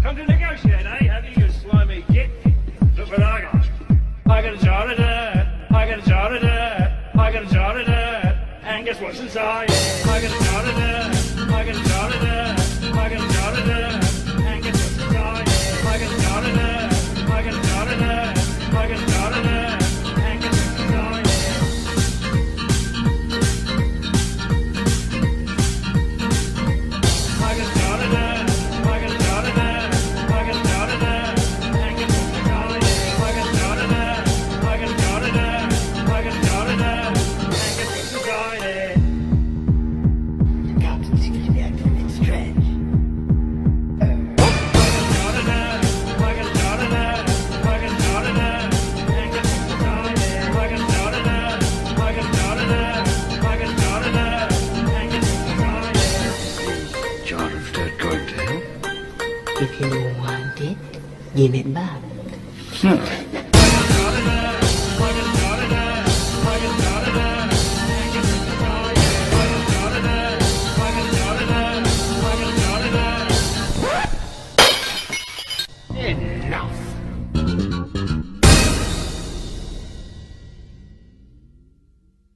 Come to negotiate, eh? Have you, you slimy git? Look what I got. I got a jar of dirt. I got a jar of dirt. I got a jar of dirt. And guess what's inside? I got a jar of dirt. I got a jar of dirt. I got a jar of dirt. And guess what's inside? I got a jar of dirt. I got a jar of dirt. I got a jar of dirt. And guess what's inside? I got a jar of dirt. I got a jar of dirt. I got a jar of dirt. And guess what's inside? I got a jar of dirt. I got a jar of dirt. I got a jar of dirt. And guess what's inside it? The captain seems to be acting a bit strange. Jar of dirt going to help? If you want it, give it back.